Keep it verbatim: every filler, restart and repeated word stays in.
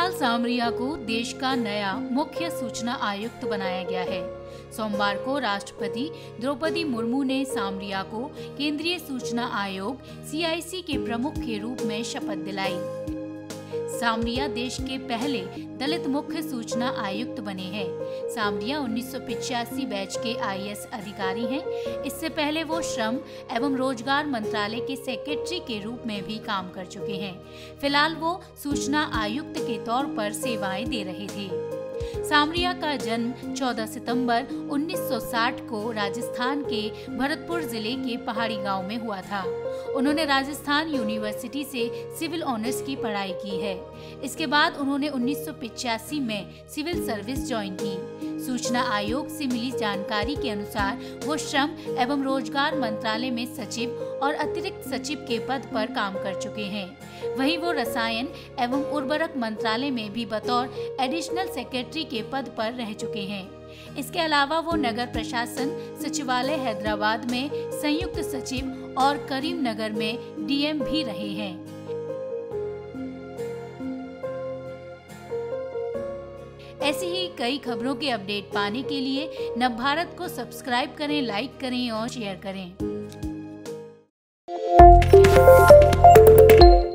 फिलहाल सामरिया को देश का नया मुख्य सूचना आयुक्त बनाया गया है। सोमवार को राष्ट्रपति द्रौपदी मुर्मू ने सामरिया को केंद्रीय सूचना आयोग सी आई सी के प्रमुख के रूप में शपथ दिलाई। सामरिया देश के पहले दलित मुख्य सूचना आयुक्त बने हैं। सामरिया उन्नीस सौ पिचासी बैच के आई ए एस अधिकारी हैं। इससे पहले वो श्रम एवं रोजगार मंत्रालय के सेक्रेटरी के रूप में भी काम कर चुके हैं। फिलहाल वो सूचना आयुक्त के तौर पर सेवाएं दे रहे थे। सामरिया का जन्म चौदह सितंबर उन्नीस सौ साठ को राजस्थान के भरतपुर जिले के पहाड़ी गांव में हुआ था। उन्होंने राजस्थान यूनिवर्सिटी से सिविल ऑनर्स की पढ़ाई की है। इसके बाद उन्होंने उन्नीस सौ पिचासी में सिविल सर्विस ज्वाइन की। सूचना आयोग से मिली जानकारी के अनुसार वो श्रम एवं रोजगार मंत्रालय में सचिव और अतिरिक्त सचिव के पद पर काम कर चुके हैं। वहीं वो रसायन एवं उर्वरक मंत्रालय में भी बतौर एडिशनल सेक्रेटरी के पद पर रह चुके हैं। इसके अलावा वो नगर प्रशासन सचिवालय हैदराबाद में संयुक्त सचिव और करीमनगर में डी एम भी रहे हैं। ऐसी ही कई खबरों के अपडेट पाने के लिए नवभारत को सब्सक्राइब करें, लाइक करें और शेयर करें।